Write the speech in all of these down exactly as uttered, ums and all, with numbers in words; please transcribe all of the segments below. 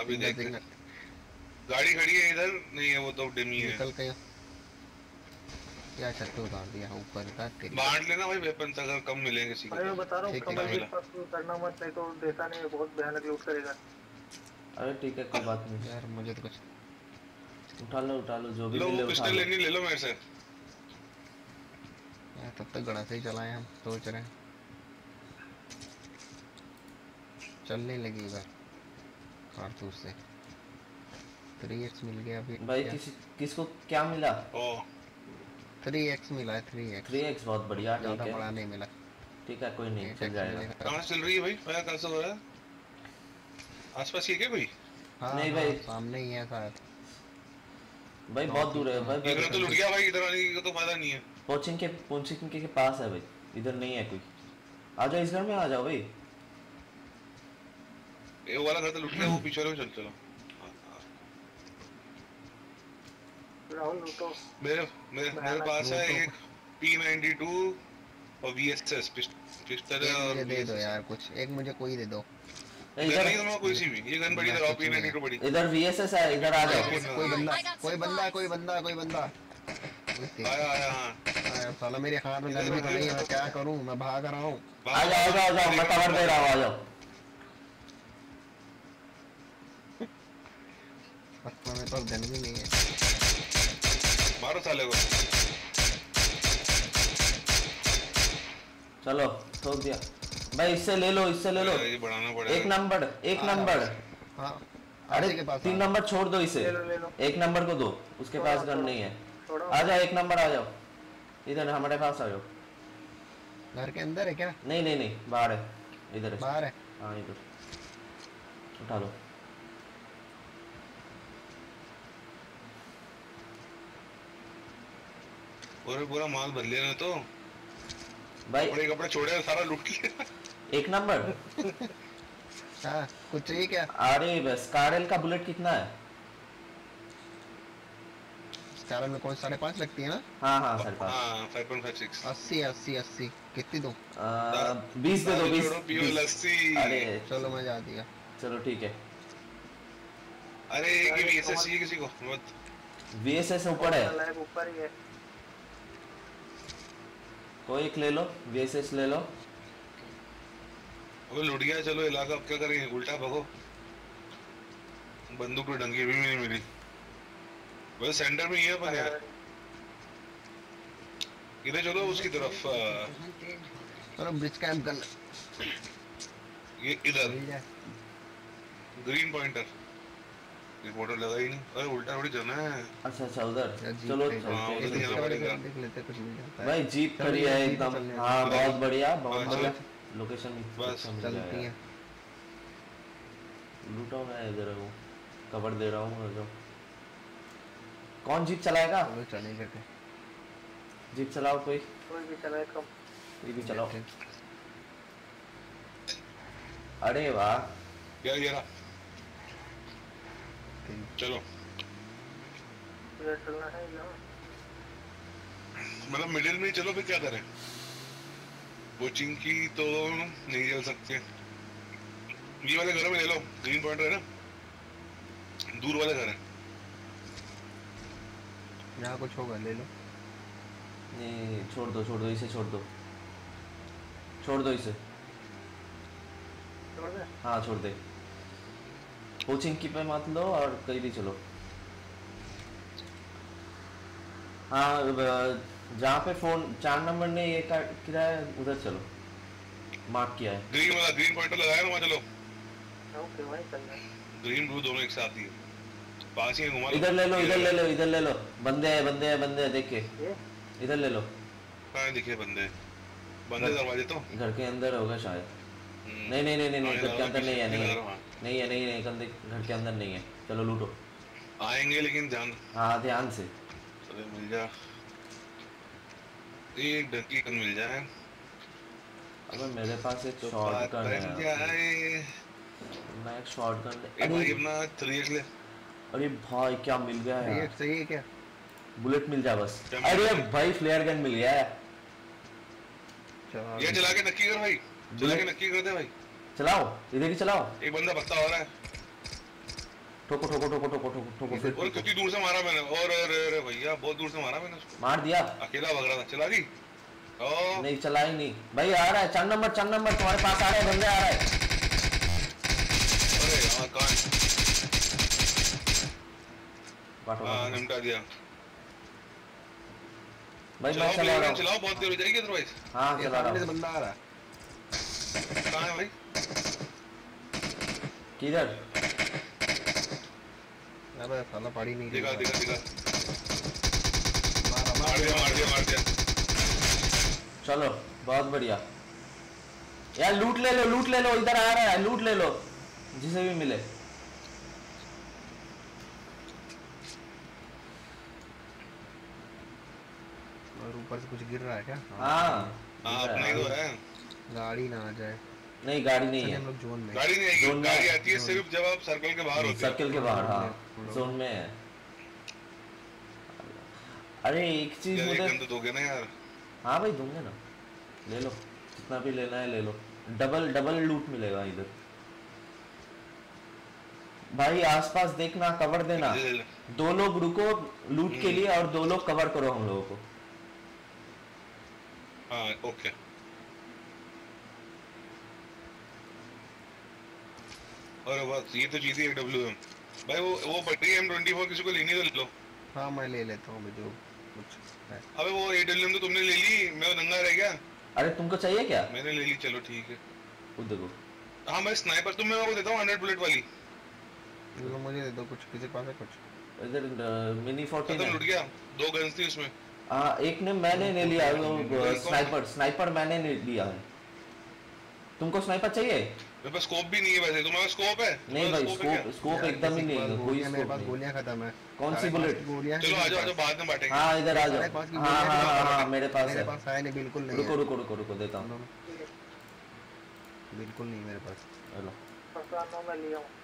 अभी देख गाड़ी खड़ी है इधर नहीं है वो तो डिमी है निकल गया क्या छत पे उतार दिया ऊपर का तेरी बांट लेना भाई वेपन अगर कम मिलेंगे किसी को मैं बता रहा हूँ कमल के पास करना मत नहीं तो देता नहीं बहुत भयानक लूट करेगा। अरे ठीक है कोई बात नहीं यार मुझे तो कुछ उठा लो उठा लो जो भी लो मिले वो पिस्टल लेनी ले लो मेरे से यार तब तक गड़ा से ही चलाए हम सोच रहे हैं चलने लगी इधर कारतूस से थ्री एक्स मिल गया अभी भाई किस किसको क्या मिला ओ थ्री एक्स मिला है थ्री एक्स थ्री एक्स बहुत बढ़िया ज़्यादा बड़ा नहीं मिला ठीक है कोई नहीं चल जाएगा कहाँ चल रही है भाई मैं कहाँ से हो रहा है आसपास ही क्या कोई हाँ, नहीं हाँ, भाई सामने ही है शायद भाई बहुत दूर है भाई इधर तो लुट गया भाई इधर आने का तो फायदा नहीं है पोचिंग के पोचिंग के पास है भाई इधर नहीं है कोई आ जाओ इस घर में आ जाओ भाई ये वाला घर तो लुट गया वो पीछे वाले में चल चलो राहुल लूटो मेरे मेरे मेरे पास है एक पी नाइंटी टू और वीएसएस पिस्टल और दे दो यार कुछ एक मुझे कोई दे दो इधर नहीं तो कोई सी भी ये गन बड़ी इधर पी नाइंटी टू बड़ी इधर वीएसएस है इधर आ जाओ कोई बंदा कोई बंदा कोई बंदा कोई बंदा आया आया हां आया साला मेरे हाथ में गन भी तो नहीं है मैं क्या करूं मैं भाग रहा हूं आ जाओ आ जाओ मैं कवर दे रहा हूं आ जाओ पत्ता में तो गन भी नहीं है मारो साले को चलो ठोक दिया भाई इससे ले लो इससे ले लो ये बढ़ाना पड़ेगा एक नंबर एक नंबर हां अरे तीन नंबर छोड़ दो इसे एक नंबर को दो उसके पास गन नहीं है आ जाओ एक नंबर आ जाओ इधर हमारे पास आ जाओ घर के अंदर है क्या नहीं नहीं नहीं बाहर है इधर है बाहर है हाँ इधर उठा लो पूरा पूरा माल भर लिया ना तो भाई कपड़े कपड़े छोड़े सारा लूट लिया एक नंबर हाँ कुछ चाहिए क्या अरे बस कारल का बुलेट कितना है कारल में कौन साढ़े पाँच लगती है ना हाँ हाँ साढ़े पाँच हाँ फाइव पॉइंट फाइव सिक्स अस्सी अस्सी अस्सी कितनी दो बीस दे दो बीस बीस अरे चलो मैं जा दिया चलो ठीक है अरे ये वीएसएस चाहिए किसी को मत वीएसएस ऊपर है ऊपर ही है कोई एक ले लो वीएसएस ले लो अबे लुट गया चलो इलाका अब क्या करेंगे उल्टा भगो बंदूक तो डंगी भी नहीं मिली बस सेंटर में ही है अपन यार इधर चलो उसकी तरफ चलो ब्रिज कैंप कर ये इधर ग्रीन पॉइंटर ये फोटो लगा ही नहीं अरे उल्टा थोड़ी जाना है अच्छा अच्छा उधर चलो देख लेते कुछ मिल जाता है भाई जीप खड़ी है एकदम हाँ बहुत बढ़िया बहुत बढ़िया लोकेशन बस चलती है लूटा मैं इधर हूँ कवर दे रहा हूँ जो कौन जीप चलाएगा चलेगा क्या जीप चलाओ कोई कोई भी चलाए कम कोई भी चलाओ अरे वाह क्या ये चलो चलना है मतलब मिडिल में चलो फिर क्या करें कोचिंग की तो नहीं चल सकते ये वाले घर में ले लो ग्रीन पॉइंट है ना दूर वाले घर है यहाँ कुछ होगा ले लो नहीं छोड़ दो छोड़ दो इसे छोड़ दो छोड़ दो इसे छोड़ दे हाँ छोड़ दे कोचिंग की पे मत लो और कहीं भी चलो हाँ जहाँ पे फोन चार नंबर ने ये किया है उधर चलो मार्क किया है ग्रीन वाला ग्रीन पॉइंटर लगाया ना वहाँ चलो ओके वहीं चलना है ग्रीन ब्लू दोनों एक साथ ही है पास ही घुमा इधर ले लो इधर ले लो इधर ले लो बंदे हैं बंदे हैं बंदे हैं देख के इधर ले लो कहाँ दिखे बंदे बंदे दरवाजे तो घर के अंदर होगा शायद नहीं नहीं नहीं नहीं घर के अंदर नहीं है नहीं है नहीं है नहीं है घर के अंदर नहीं है चलो लूटो आएंगे लेकिन ध्यान हाँ ध्यान से चलो मिल जा एक डकी गन मिल जाए अबे मेरे पास एक शॉटगन है मैं एक शॉटगन ले भाई अपना थ्री एक्स ले अरे भाई क्या मिल गया है ये सही है क्या बुलेट मिल जा बस अरे भाई फ्लेयर गन मिल गया है ये चला के नक्की कर भाई चला के नक्की कर दे भाई चलाओ इधर ही चलाओ एक बंदा भगता हो रहा है ठोको ठोको ठोको ठोको ठोको ठोको फिर और कितनी दूर से मारा मैंने। और अरे अरे भैया बहुत दूर से मारा मैंने उसको। मार दिया। अकेला भाग रहा था। चला दी? ओ नहीं चला ही नहीं भाई। आ रहा है चार नंबर चार नंबर तुम्हारे पास आ रहा है बंदे आ रहा है। अरे यार कहां है? काटो हां निपटा दिया भाई। मैं चला रहा हूं। चलाओ बहुत देर हो जाएगी अदरवाइज। हां चला रहा हूं। बंदा आ रहा है। कहां है भाई? किधर? अबे साला पड़ी नहीं। दिखा दिखा दिखा। मार मार दिया मार दिया मार दिया। चलो बहुत बढ़िया यार। लूट ले लो लूट ले लो। इधर आ रहा है लूट ले लो जिसे भी मिले। और ऊपर से कुछ गिर रहा है क्या? हाँ हां अपना ही तो है। गाड़ी ना आ जाए। नहीं गाड़ी नहीं है। हम लोग जोन में। गाड़ी नहीं आएगी। जोन में गाड़ी है। आती है सिर्फ जब आप सर्कल के बाहर होते हो। सर्कल के बाहर हाँ जोन में है। अरे एक चीज यार एक मुझे गन तो दोगे ना यार। हाँ भाई दूंगे ना। ले लो जितना भी लेना है ले लो। डबल डबल लूट मिलेगा इधर। भाई आसपास देखना कवर देना। ले ले। दो लोग रुको लूट के लिए और दो लोग कवर करो हम लोगों को। हाँ ओके। और बस ये तो चीज़ है डब्ल्यू एम। भाई वो वो पट्टी एम ट्वेंटी फोर किसी को लेनी तो ले लो। हाँ मैं ले लेता हूँ जो कुछ है। अबे वो ए डब्ल्यू एम तो तुमने ले ली। मैं नंगा रह गया। अरे तुमको चाहिए क्या? मैंने ले ली चलो ठीक है। वो देखो। हाँ मैं स्नाइपर तुम मैं वो देता हूँ हंड्रेड बुलेट वाली। तो मुझे दे दो कुछ। किसी के पास है कुछ? इधर मिनी फोर्टीन खत्म लुट गया। दो गन्स थी उसमें। हाँ एक ने मैंने ले लिया वो स्नाइपर स्नाइपर मैंने ले लिया है। तुमको स्नाइपर चाहिए? मेरे पास स्कोप भी नहीं है वैसे। तुम्हारे पास स्कोप है? नहीं भाई स्कोप स्कोप एकदम ही नहीं है। कोई मेरे स्कोप पास नहीं। गोलियां खत्म है। कौन सी बुलेट? गोलियां चलो आ जाओ आ जाओ बाद में बांटेंगे। हाँ इधर आ जाओ। हाँ हाँ हाँ मेरे पास मेरे है। पास है नहीं बिल्कुल नहीं। रुको रुको रुको रुको देता हूँ। बिल्कुल नहीं मेरे पास। हेलो पता मैं लिया हूँ।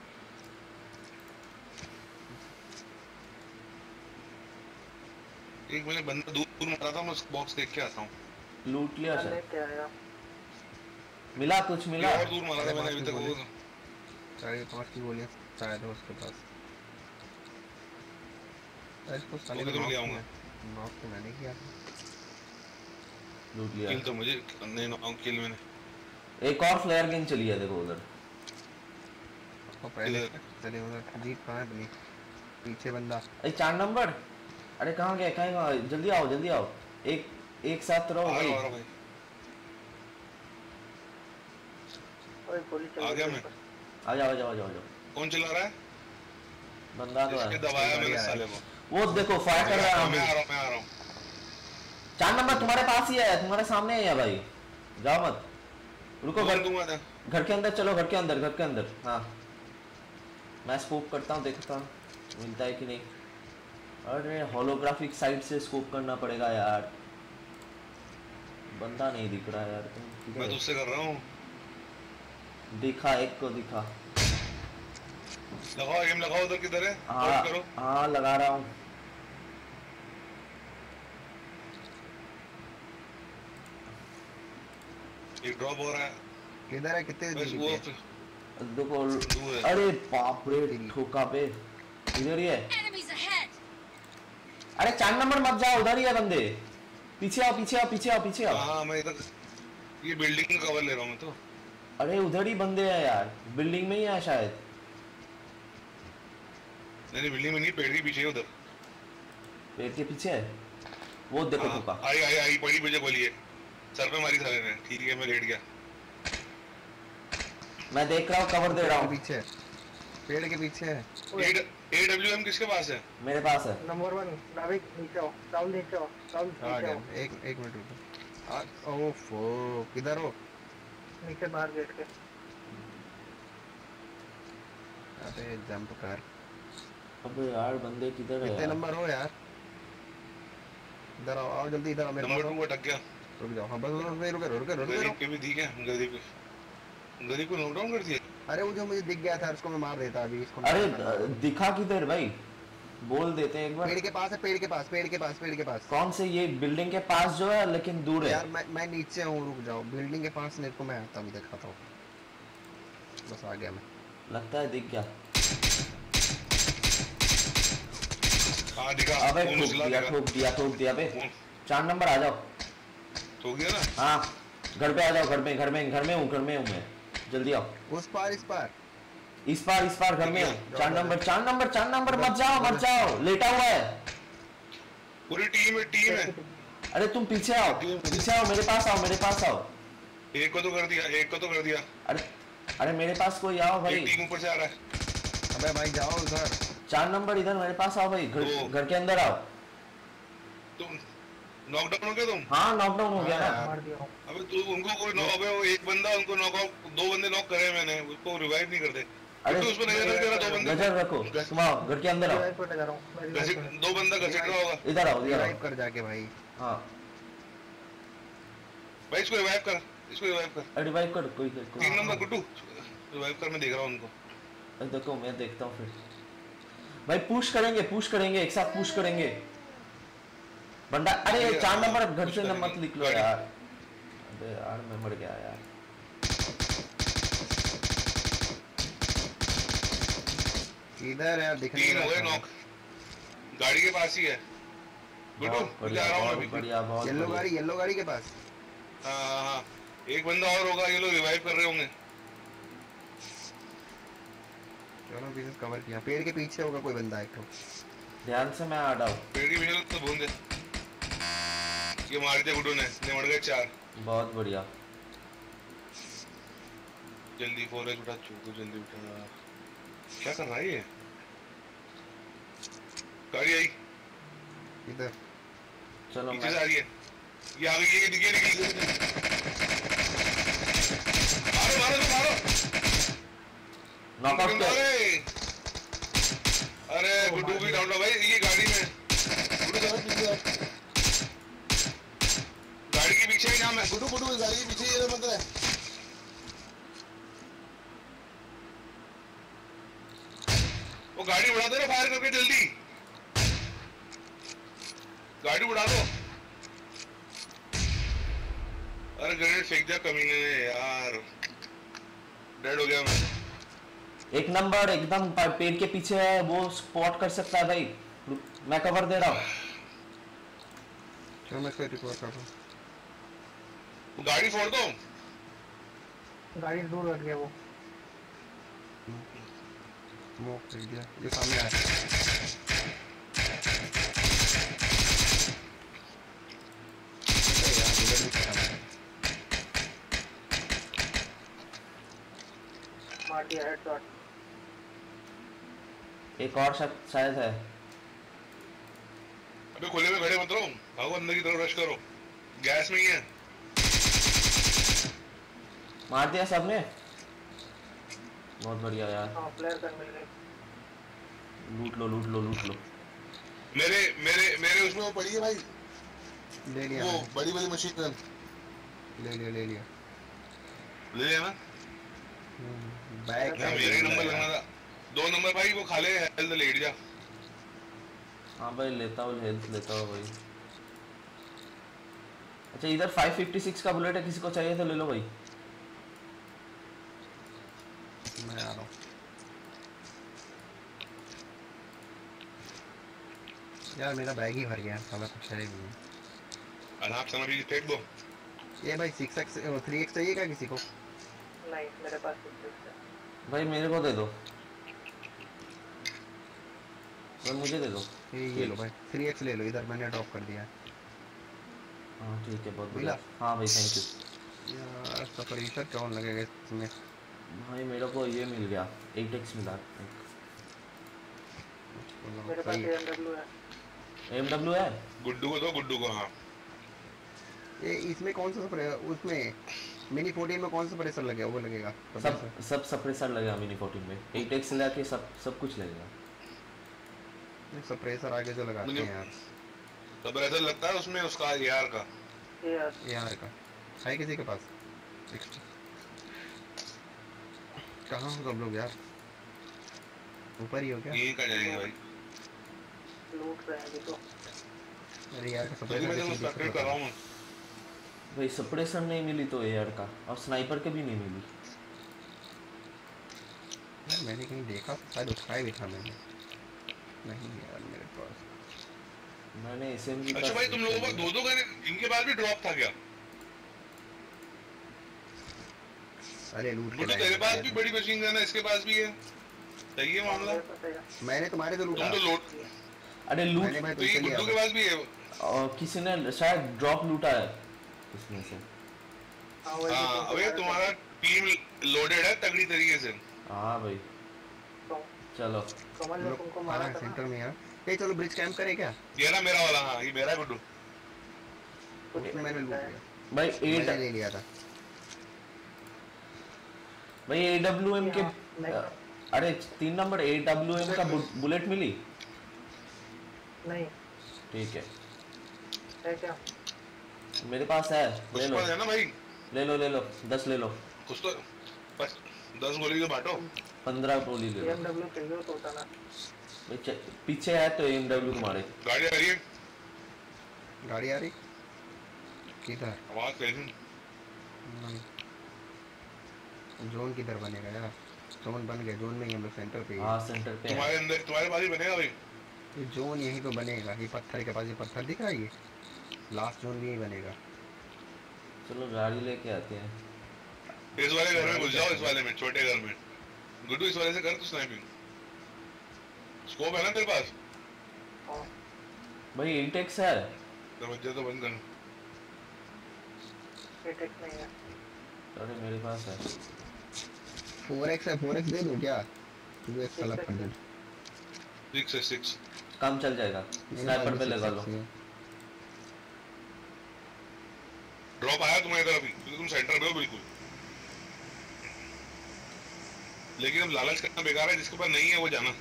एक मैंने बंदा दूर दूर मारा था। मैं उस बॉक्स देख के आता हूँ। लूट लिया सर। क्या आया? मिला कुछ मिला? और दूर मारा था मैंने अभी तक वो। साढ़े पाँच की गोलियां शायद है उसके पास। इसको साले ओके, तो मैं ले आऊंगा। नॉक तो मैंने किया था। लूट लिया। किल तो मुझे नहीं नॉक किल मैंने। एक और फ्लेयर गेम चली है देखो उधर। और पहले चले उधर जीप कहाँ है अपनी? पीछे बंदा। अरे चार नंबर। अरे कहाँ गए कहाँ गए? जल्दी आओ जल्दी आओ। एक एक साथ रहो आ भाई। रहा हूँ, आ रहा हूँ भाई। ओए गोली चल आ गया मैं। आ जाओ आ जाओ आ जाओ आ जाओ। कौन चला रहा है? बंदा तो इसके है। दबाया मैंने साले को। वो देखो फायर कर रहा है। मैं आ रहा हूँ मैं आ रहा हूँ। चार नंबर तुम्हारे पास ही है। तुम्हारे सामने है या भाई? जाओ मत। रुको घर दूंगा ना। घर के अंदर चलो। घर के अंदर घर के अंदर। हाँ मैं स्कोप करता हूँ देखता हूँ मिलता है कि नहीं। अरे होलोग्राफिक साइड से स्कोप करना पड़ेगा यार। बंदा नहीं दिख रहा यार। तुम मैं तो उससे कर रहा हूँ। दिखा एक को दिखा। लगाओ एम लगाओ। उधर किधर है? हाँ करो। हाँ लगा रहा हूँ। एक ड्रॉप हो रहा है। किधर है? कितने बस दूर वो पे? देखो दूर है। अरे बाप रे ठोका पे। इधर ही है। अरे चार नंबर मत जाओ उधर ही है बंदे। पीछे आओ पीछे आओ पीछे आओ पीछे आओ। हाँ मैं इधर ये बिल्डिंग का कवर ले रहा हूँ मैं तो। अरे उधर ही बंदे हैं यार। बिल्डिंग में ही है शायद। नहीं नहीं बिल्डिंग में नहीं पेड़ के पीछे है उधर। पेड़ के पीछे है वो देखो हाँ, ठोका। आई आई आई बड़ी मुझे बोली है। सर पे मारी साले ने। ठीक है मैं लेट गया। मैं देख रहा हूँ कवर दे रहा हूँ। पीछे पेड़ के पीछे है। ए डब्ल्यू एम किसके पास है? मेरे पास है। नंबर वन नाविक नीचे आओ। डाउन नीचे आओ। डाउन आ नीचे गया। आओ। एक एक मिनट रुको। ओफो किधर हो? नीचे बाहर गेट के। अरे जंप कर। अबे यार बंदे किधर है कितने यार? नंबर हो यार? इधर आओ आओ जल्दी इधर आओ मेरे नंबर पास। टू अटक गया। रुक जाओ। हाँ बस बस रुक रुक रुक रुक गरीब के भी दिख है। गरीब गरीब को नॉकडाउन कर दिया। अरे वो जो मुझे दिख गया था उसको मैं मार देता अभी। इसको अरे दिखा किधर भाई? बोल देते हैं एक बार। पेड़ के पास है। पेड़ के पास पेड़ के पास पेड़ के पास। कौन से? ये बिल्डिंग के पास जो है लेकिन दूर है यार मैं मैं नीचे हूँ। रुक जाओ। बिल्डिंग के पास नहीं को मैं आता भी दिखाता हूँ। बस आ गया मैं। लगता है दिख गया। हाँ दिखा। अबे फोन ठोक उछला दिया दिखा। ठोक दिया ठोक दिया बे। फोन चार नंबर आ जाओ। ठोक दिया ना। हाँ घर पे आ जाओ, घर में घर में घर में हूँ घर में हूँ मैं, जल्दी आओ। उस पार इस पार इस पार इस पार घर में हूँ। चार नंबर चार नंबर चार नंबर मत जाओ मत जाओ, लेटा हुआ है। पूरी टीम है टीम है। अरे तुम पीछे आओ पीछे आओ, मेरे पास आओ मेरे पास आओ। एक को तो कर दिया एक को तो कर दिया। अरे अरे मेरे पास कोई आओ भाई। एक टीम ऊपर से आ रहा है। अबे भाई जाओ उधर। चार नंबर इधर मेरे पास आओ भाई, घर दो। घर के अंदर आओ। तुम नॉकडाउन हो गया तुम? हाँ नॉकडाउन हो गया ना। मार दिया हूँ। अबे तू उनको कोई नॉक, अबे वो एक बंदा उनको नॉक आउट, दो बंदे नॉक करे मैंने, उसको रिवाइव नहीं करते। अरे तो उसको नजर रख तेरा दो बंदे नजर रखो, तुम आओ घर के अंदर आओ। रिवाइव करने जा रहा हूँ मैं, रिवाइव घसीट, करने। दो बंदा घसीट रहा होगा। इधर आओ इधर रिवाइव आओ। कर जाके भाई। हाँ भाई इसको रिवाइव कर, इसको रिवाइव कर। रिवाइव कर कोई कोई। तीन नंबर गुड्डू रिवाइव कर, मैं देख रहा हूँ उनको। अरे देखो मैं देखता हूँ फिर। भाई पुश करेंगे पुश करेंगे एक साथ पुश करेंगे बंदा। अरे चार नंबर घर से मत निकलो यार। अबे यार मैं मर गया यार। इधर यार दिख तीन हो गए नॉक, गाड़ी के पास ही है गुड्डू। मैं जा रहा हूँ अभी। बढ़िया बहुत येलो गाड़ी येलो गाड़ी के पास। हाँ हाँ हाँ एक बंदा और होगा, ये लोग रिवाइव कर रहे होंगे। दोनों पीसेस कवर किया, पेड़ के पीछे होगा कोई बंदा एक तो। ध्यान से मैं आ रहा हूँ। पेड़ी भी तो भून दे। ये मार दिया गुड्डू ने, ने मर गए चार। बहुत बढ़िया। जल्दी फोर एच उठा चूको, जल्दी उठा। क्या कर रहा है ये? गाड़ी आई इधर चलो पीछे मैं से आ रही है। ये आ गई, ये दिखी दिखी। मारो मारो तो मारो। नॉकआउट कर। अरे गुड्डू भी डाउन हो भाई, ये गाड़ी में गुड्डू जरा पीछे आ। गाड़ी के पीछे ही नाम है गुड्डू, गुड्डू गाड़ी के पीछे ही मतलब है। वो गाड़ी उड़ा दो ना फायर करके जल्दी, गाड़ी उड़ा दो। अरे ग्रेनेड फेंक दिया कमीने ने यार, डेड हो गया मैं। एक नंबर एकदम पेड़ के पीछे है, वो स्पॉट कर सकता है भाई। मैं कवर दे रहा हूँ। चलो मैं इसको रिपोर्ट करता हूँ। गाड़ी फोड़ दो। गाड़ी दूर रख गया वो। स्मोक कर दिया, ये सामने आया। यार उधर भी खड़ा है। मार दिया हेडशॉट। एक और शायद शायद है। अबे खुले में खड़े मत रहो, भागो अंदर की तरफ रश करो, गैस में ही है। मार दिया सबने। बहुत बढ़िया यार। हाँ प्लेयर गन मिल गई। लूट लो लूट लो लूट लो। मेरे मेरे मेरे उसमें वो पड़ी है भाई, ले लिया वो मैंने। बड़ी बड़ी मशीन गन। ले लिया ले लिया। ले लिया ना? बैग हाँ, मेरा ही नंबर लगना था। दो नंबर भाई वो खा ले, हेल्थ लेट जा। हाँ भाई लेता हूँ, हेल्थ लेता हूँ भाई। अच्छा इधर फाइव फिफ्टी सिक्स का बुलेट है, किसी को चाहिए तो ले लो भाई। मैं आ रहा हूँ। यार मेरा बैग ही भर गया, साला कुछ है ही नहीं। अनाप शनाप भी फेंक दो। ये भाई सिक्स एक्स थ्री एक्स चाहिए क्या किसी को? नहीं मेरे पास कुछ है। भाई मेरे को दे दो भाई, मुझे दे दो। ये ये लो भाई, थ्री एक्स ले लो, इधर मैंने ड्रॉप कर दिया है। हाँ ठीक है बहुत मिला? बढ़िया। हाँ भाई थैंक यू। यार सप्रेशर कौन लगेगा इसमें? भाई मेरे को ये मिल गया, एट एक्स मिला। मेरे पास एएमडब्ल्यू है। एमडब्ल्यू है। गुड्डू को दो, गुड्डू को। हाँ ये इसमें कौन सा सप्रे, उसमें मिनी फोर्टीन में कौन सा प्रेशर लगेगा? वो लगेगा सब सब सप्रेसर लगेगा मिनी फोर्टीन में, एट एक्स लगा सब सब कुछ लगेगा। सप्रेशर आगे जो लगाते हैं यार, तब ऐसा लगता है उसमें उसका यार का ये यार यार का है किसी के पास? कहाँ हो सब लोग यार? ऊपर ही हो क्या? ये कर जाएंगे भाई। लूट रहे हैं अभी तो। अरे यार का जल्दी मैं जब सप्रेशर स्पेक्टेट कर रहा हूँ। भाई सप्रेसर नहीं मिली तो एयर का, और स्नाइपर के भी नहीं मिली। मैंने कहीं देखा, शायद उठाया भी था मैंने। नहीं यार मेरे पास मैंने एसएमजी अच्छा भाई तुम लोगों को दो दो गन इनके पास भी ड्रॉप था क्या? अरे लूट के गुड्डू तेरे पास भी बड़ी मशीन गन है, इसके पास भी है, सही है मामला? मैंने तुम्हारे से लूटा। तुम तो लूट अरे लूट मैंने भाई तो ये गुड्डू के पास भी है। और किसी ने शायद ड्रॉप लूटा है इसमें से। हाँ अबे तुम्हारा टीम लोडेड है तगड़ी तरीके से। हाँ भाई चलो कमल ने तुमको मारा था सेंटर में यार। ये चलो ब्रिज कैंप करें क्या? ये ना मेरा वाला, हाँ ये मेरा है गुड्डू। उसमें मैंने लूट लिया भाई मैंने एट ले लिया था भाई एडब्ल्यूएम के नहीं अरे तीन नंबर एडब्ल्यूएम का बु- बुलेट मिली? नहीं ठीक है है क्या? मेरे पास है, ले उस लो पर है ना भाई, ले लो ले लो दस ले लो। कुछ तो बस दस गोली तो बांटो। पंद्रह गोली ले लो एमडब्ल्यू चाहिए तो होता ना। भाई च- पीछे है तो एमडब्ल्यू तुम्हारे। गाड़ी आ रही है, गाड़ी आ रही किधर? आवाज कैसी? जोन किधर बनेगा यार? जोन बन गया, जोन में ही हम लोग सेंटर पे ही हाँ सेंटर पे तुम्हारे है। अंदर तुम्हारे पास ही बनेगा भाई। ये जोन यही तो बनेगा, ये पत्थर के पास ये पत्थर दिख रहा है, ये लास्ट जोन भी यही बनेगा। चलो गाड़ी लेके आते हैं। इस वाले घर में घुस जाओ, इस वाले में छोटे घर में। गुड्डू इस वाले से कर तू स्नाइपिंग, स्कोप है ना तेरे पास? भाई इंटेक्स है। दरवाजा तो बंद कर। एटेक्स नहीं है। अरे मेरे पास है। फोर एक्स है, फोर एक्स दे दूं क्या? टू एक्स वाला कर दे। सिक्स है सिक्स। काम चल जाएगा, स्नाइपर पे लगा लो। ड्रॉप आया तुम्हारी तरफ ही, क्योंकि तुम सेंटर में हो बिल्कुल। लेकिन अब लालच करना बेकार है, जिसके पास नहीं है वो जाना।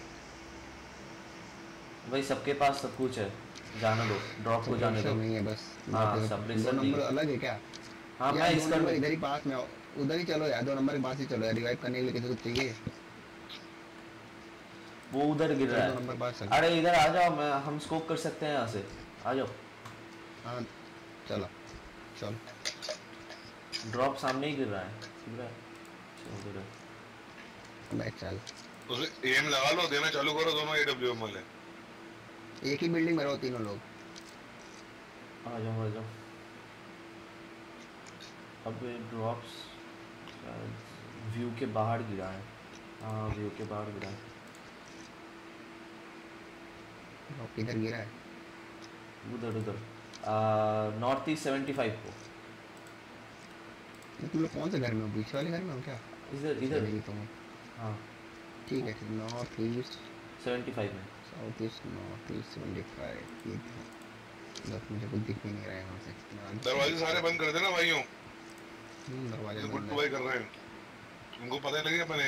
भाई सबके पास सब कुछ है, जाने दो, ड्रॉप को जाने दो। नहीं है बस। हाँ सप्रेसर दो नहीं नंबर है। अलग है क्या? हाँ मैं यार दो इसका नंबर इधर ही पास में, उधर ही चलो यार, दो नंबर के पास ही चलो यार, रिवाइव करने के लिए किसी को चाहिए। वो उधर गिर रहा दो नंबर है। पास चलो। अरे इधर आ जाओ, मैं हम स्कोप कर सकते हैं यहाँ से, आ जाओ। हाँ चलो चलो। ड्रॉप सामने ही गिर रहा है, गिर रहा है। चलो उधर है। मैं चल उसे एम लगा लो, देना चालू करो दोनों एडब्ल्यूएम वाले। एक ही बिल्डिंग में रहो तीनों लोग। आ जाओ आ जाओ। अब ड्रॉप्स व्यू के बाहर गिरा है। हाँ व्यू के बाहर गिरा है। ड्रॉप किधर गिरा है? उधर उधर नॉर्थ ईस्ट सेवेंटी फाइव को। तुम लोग कौन से घर में हो? बीच वाले घर में हो क्या? इधर इधर नहीं तो हाँ ठीक है। नॉर्थ ईस्ट सेवेंटी फाइव में। South east north east seventy five. ये बस मुझे कुछ दिख ही नहीं रहा है यहाँ से। दरवाजे सारे बंद कर देना भाइयों। हम्म, दरवाजे बंद गुड्डू है। भाई कर रहे हैं, तुमको पता लगे अपने।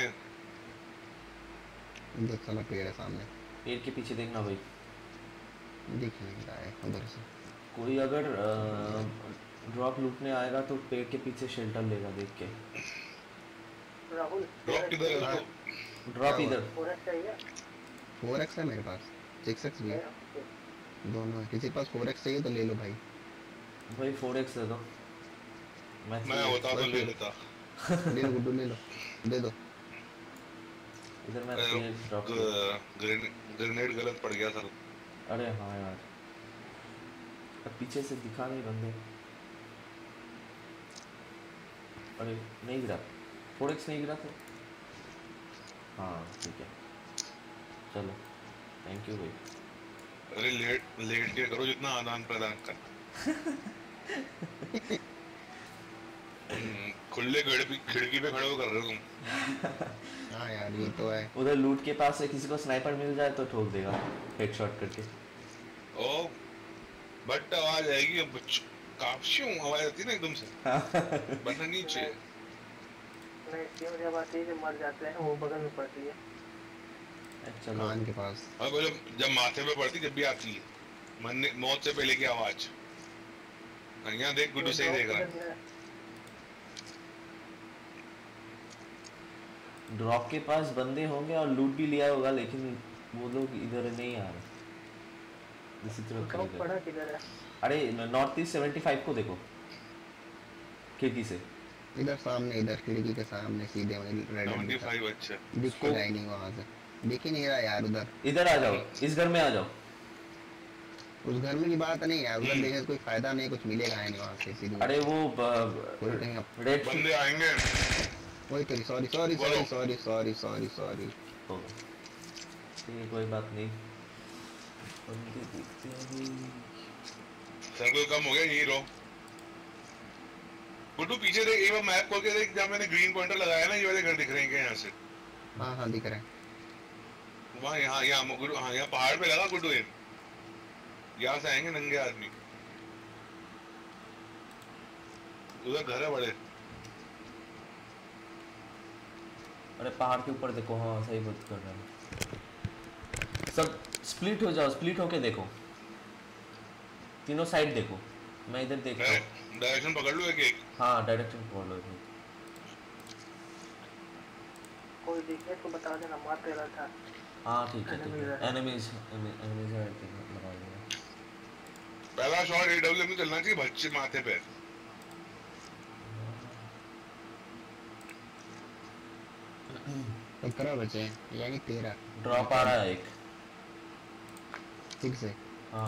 इधर साला पेड़ है सामने, पेड़ के पीछे देखना भाई, दिख नहीं रहा है उधर से। कोई अगर ड्रॉप लूटने आएगा तो पेड़ के पीछे शेल्टर लेगा देख के। राहुल ड्रॉप किधर है उसको? ड्रॉप इधर। पूरा चाहिए। फोर एक्स है मेरे पास, सिक्स एक्स भी है, दोनों है। किसी के पास फोर एक्स चाहिए तो ले लो भाई। भाई फोर एक्स दे दो। मैं मैं होता तो ले लेता। ले लो गुड्डू, ले लो, दे दो। इधर मैं थ्री ड्रॉप। ग्रेनेड गलत पड़ गया सर। अरे हाँ यार, अब पीछे से दिखा नहीं बंदे। अरे नहीं गिरा, फोर एक्स नहीं गिरा तो हाँ ठीक है। चलो थैंक यू भाई। अरे लेट लेट के करो जितना आदान प्रदान कर। खुले खिड़की खिड़की पे खड़े हो कर रहे हो तुम। हाँ यार ये तो है। उधर लूट के पास से किसी को स्नाइपर मिल जाए तो ठोक देगा हेडशॉट करके। ओ बट आवाज आएगी, अब काफी आवाज आती है ना एकदम से। बना नीचे नहीं क्यों जब आती है जब मर जाते हैं वो बगल में पड़ती है। चलो कान के पास। अब जब जब माथे पे पड़ती जब भी आती है, मरने मौत से पहले की आवाज। यहाँ देख गुड्डू सही देख रहा है। ड्रॉप के पास बंदे होंगे और लूट भी लिया होगा, लेकिन वो लोग इधर नहीं आ रहे। इसी तरफ कब पड़ा किधर है? अरे नॉर्थ ईस्ट सेवेंटी फाइव को देखो खिड़की से। इधर सामने, इधर खिड़की के सामने सीधे रेड पचहत्तर। अच्छा दिख नहीं वहाँ से, दिख ही नहीं रहा यार उधर। इधर आ जाओ, इस घर में आ जाओ। उस घर में की बात नहीं है, उधर देखने से कोई फायदा नहीं, कुछ मिलेगा नहीं वहाँ से सीधी। अरे वो कोई कहीं रेड बंदे आएंगे। वही तो सॉरी सॉरी बोलो। Sorry sorry sorry sorry sorry ठीक है कोई बात नहीं। बंदे देखते हैं अभी। सर्कल कम हो गया, यही रहो। गुड्डू पीछे देख, एक बार मैप खोल के देख, जहाँ मैंने ग्रीन पॉइंटर लगाया ना, ये वाले घर दिख रहे हैं क्या यहाँ से? हाँ हाँ दिख रहा है वहाँ यहाँ यहाँ गुड्डू, हाँ यहाँ पहाड़ पे लगा गुड्डू, ये यहाँ से आएंगे नंगे आदमी। उधर घर है बड़े। अरे पहाड़ के ऊपर देखो, हाँ सही बात कर रहा है। सब स्प्लिट हो जाओ, स्प्लिट होके देखो, तीनों साइड देखो। मैं इधर देख रहा हूँ। डायरेक्शन पकड़ लो एक एक। हाँ डायरेक्शन पकड़ लो एक। कोई दिखे तो बता देना, मार तेरा था। हाँ ठीक है ठीक है। एनिमीज एनिमीज है, लगा लिया। पहला शॉट एडब्ल्यू में चलना चाहिए बच्चे माथे पे। पंद्रह बचे यानी तेरह। ड्रॉप आ रहा है एक ठीक से। हाँ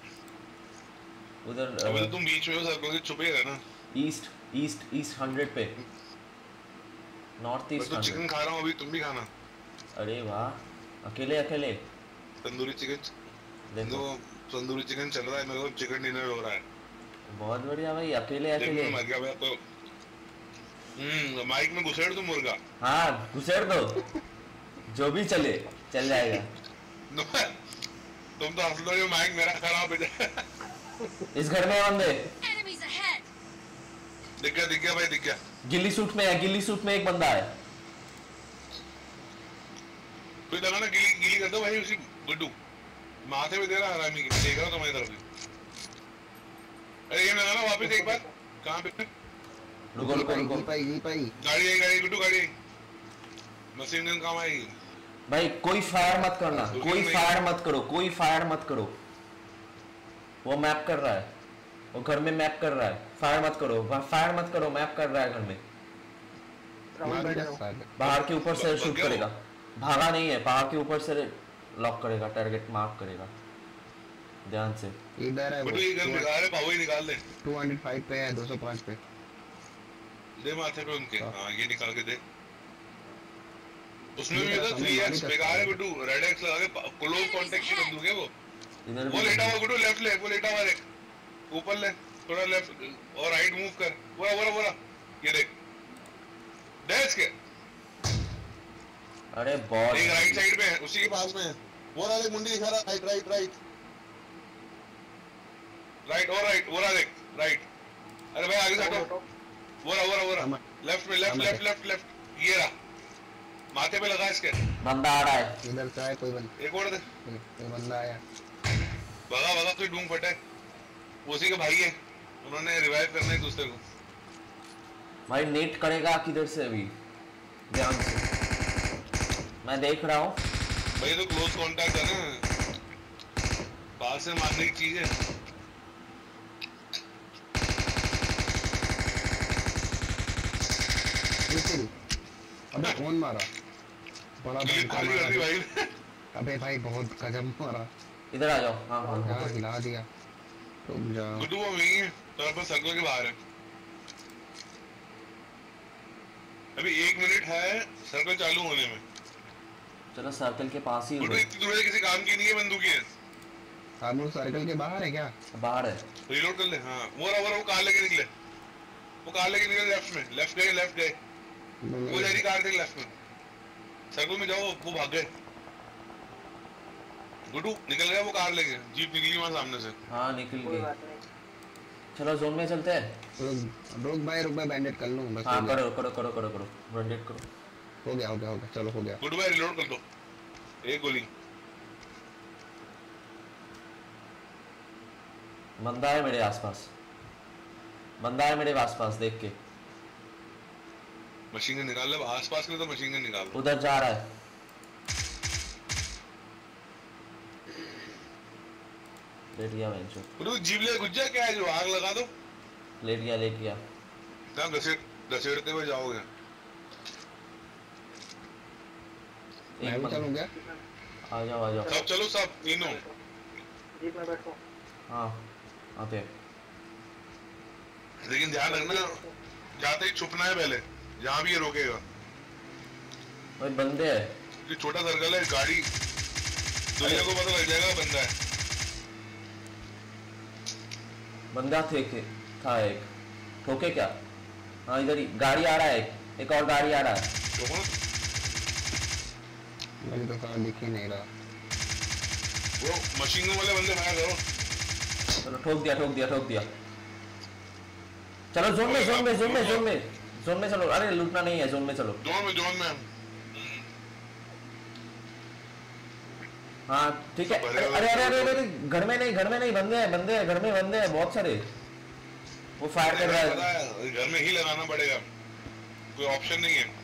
उधर अबे तो तुम बीच में हो, सर्कल के छुपे रहना। ईस्ट ईस्ट ईस्ट हंड्रेड पे, नॉर्थ ईस्ट। मैं तो चिकन खा रहा हूँ अभी, तुम भी खाना। अरे वाह, अकेले अकेले तंदूरी चिकन देखो। तंदूरी चिकन चल रहा है, मेरे को चिकन डिनर हो रहा है। बहुत बढ़िया भाई, अकेले अकेले। मर गया मैं तो। हम्म माइक में घुसेड़ दो मुर्गा। हाँ घुसेड़ दो, जो भी चले चल जाएगा। तुम तो हंस लो, ये माइक मेरा खराब हो जाए। इस घर में बंदे। दिख गया दिख गया भाई, दिख गया। गिल्ली सूट में है, गिल्ली सूट में एक बंदा है। कोई लगा ना, गिली गिली कर दो भाई उसी गुड्डू। माथे पे दे रहा हरामी की, देख रहा हूँ तुम्हारी तरफ भी। अरे ये लगा ना वापस एक बार। कहाँ पे? रुको रुको रुको पाई जी पाई गाड़ी आई, गाड़ी गुड्डू गाड़ी। मशीन गन काम आएगी भाई। कोई फायर मत करना, कोई फायर मत करो, कोई फायर मत करो। वो मैप कर रहा है, वो घर में मैप कर रहा है। फायर मत करो, फायर मत करो, मैप कर रहा है घर में। बाहर के ऊपर से शूट करेगा। भागा नहीं है, पहाड़ के ऊपर से लॉक करेगा, टारगेट मार्क करेगा। ध्यान से। इधर है वो, ये गन निकाल ले, पावर निकाल ले। दो सौ पाँच पे है, दो सौ पाँच पे। दे माथे पे उनके। हाँ ये निकाल के दे। उसमें भी तो थ्री एक्स बेकार है गुड्डू, रेड एक्स लगा के क्लोज कांटेक्ट से कर दूंगे वो। वो लेटा हुआ गुड्डू, लेफ्ट ले, वो लेटा हुआ देख। ऊपर ले, थोड़ा लेफ्ट और राइट मूव कर। बोला बोला बोला, ये देख डैश के। अरे बॉल एक राइट साइड पे है, उसी के पास में है। वो रहा देख, मुंडी दिखा रहा, राइट राइट राइट राइट और राइट, वो रहा देख राइट। अरे भाई आगे से हटो। वो रहा वो रहा वो रहा लेफ्ट में, लेफ्ट लेफ्ट लेफ्ट लेफ्ट। ये रहा, माथे पे लगा इसके। बंदा आ रहा है इधर से है कोई बंदा। एक और दे। एक बंदा आया। भगा भगा, कोई ढूंढ फटे। उसी के भाई है, उन्होंने रिवाइव करना है दूसरे को। भाई नेट करेगा किधर से अभी, ध्यान से। मैं देख रहा हूँ भाई तो क्लोज कांटेक्ट है ना, पास से मारने की चीज है। अबे कौन मारा? बड़ा क्लिप खाली कर दी भाई। अबे भाई बहुत गजब मारा। इधर आ जाओ। हाँ हाँ हाँ हिला दिया। रुक जाओ। गुड्डू वो वही है, तो अपन सर्कल के बाहर है। अभी एक मिनट है सर्कल चालू होने में। चलो सर्कल के पास ही। गुड्डू इतनी दूर किसी काम की नहीं है, बंदूक है। आप लोग सर्कल के बाहर है क्या? बाहर है। रिलोड कर ले। हाँ वो रहा वो रहा, वो कार लेके निकले, वो कार लेके निकले लेफ्ट में। लेफ्ट गए लेफ्ट गए, वो जा रही कार देख लेफ्ट में। सर्कल में जाओ, वो भाग गए। गुड्डू निकल गया वो कार लेके, जीप निकली वहाँ सामने से। हाँ निकल कोई गई। बात नहीं। चलो जोन में चलते हैं। रुक रुक भाई रुक भाई, बैंडेड कर लूँ बस। हाँ करो करो करो करो करो बैंडेड करो। हो गया हो गया हो गया, चलो हो गया। गुड्डू भाई रिलोड कर दो, एक गोली। बंदा है मेरे आसपास, बंदा है मेरे आसपास, देख के। मशीन गन निकाल ले, आसपास में तो मशीन गन निकाल लो। उधर जा रहा है। लेट गया बेंचो। गुड्डू जीप ले घुस जा, क्या है जो आग लगा दो। लेट गया लेट गया। क्या घसीट घसीटते हुए जाओगे? मैं भी चलूँ क्या? आ जाओ आ जाओ। सब चलो सब तीनों। जीप में बैठो। हाँ आते हैं। लेकिन ध्यान रखना जाते ही छुपना है पहले, जहाँ भी ये रोकेगा। भाई बंदे है, ये छोटा सर्कल है, गाड़ी दुनिया को पता लग जाएगा बंदा है। बंदा थे के था एक, ठोके क्या? हाँ इधर ही गाड़ी आ रहा है, एक, एक और गाड़ी आ रहा है। मुझे तो कहाँ दिख ही नहीं रहा। वो मशीन वाले बंदे फायर करो। चलो ठोक दिया ठोक दिया ठोक दिया। चलो जोन में जोन में जोन में जोन में जोन में चलो। अरे लूटना नहीं है, जोन में चलो। जोन में जोन में हाँ ठीक है। अरे अरे अरे अरे अरे घर में नहीं, घर में नहीं, बंदे हैं बंदे हैं घर में, बंदे हैं बहुत सारे। वो फायर कर रहा है। घर में ही लगाना पड़ेगा, कोई ऑप्शन नहीं है।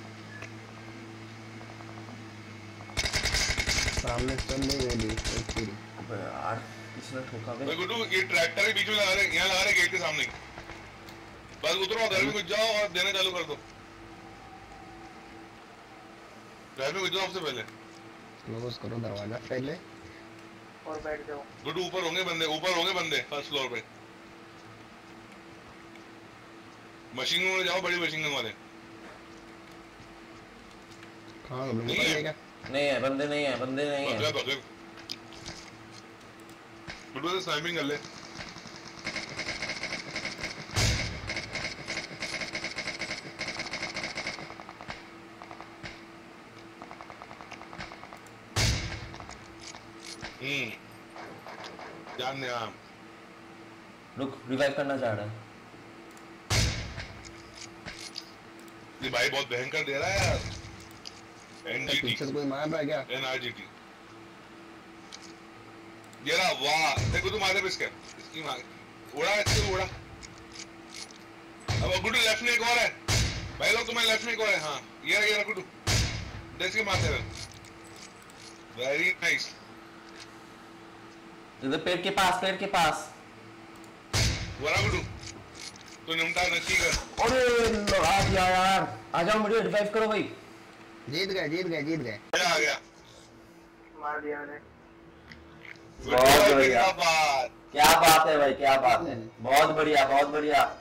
सामने चल नहीं रही यार किसने ठोका बे? गुड्डू ये ट्रैक्टर के बीच में लगा रहे, यहाँ लगा रहे गेट के सामने। बस उतरो, घर में घुस जाओ और देना चालू कर दो। घर में घुस जाओ सबसे पहले। क्लोज करो दरवाजा पहले और बैठ जाओ। गुड्डू ऊपर होंगे बंदे, ऊपर होंगे बंदे फर्स्ट फ्लोर पे। मशीन गन जाओ, बड़ी मशीन गन वाले। कहाँ नहीं है, नहीं है बंदे, नहीं है बंदे, नहीं है। बगल बगल गुड्डू से स्नाइपिंग कर ले। हम्म जान दे। हाँ रुक, रिवाइव करना चाह रहा है। ये भाई बहुत भयंकर दे रहा है यार। एनजीटी पीछे से कोई मार रहा है क्या? एनआरजीटी ये रहा। वाह देखो तू मारे पे इसके, इसकी मार उड़ा, इसके उड़ा। अब गुड्डू लेफ्ट में एक और है भाई लोग, तुम्हारे लेफ्ट में एक और है। हाँ ये रहा, ये रहा गुड्डू, देख के मारते रहे। Very nice. इधर पेड़ के पास, पेड़ के पास। वरा गुड्डू तो निमटा नची कर। अरे आ गया यार, आ जाओ मुझे रिवाइव करो भाई। जीत गए जीत गए जीत गए। आ गया, मार दिया ने। बहुत बढ़िया, क्या बात, क्या बात है भाई, क्या बात है। बहुत बढ़िया बहुत बढ़िया।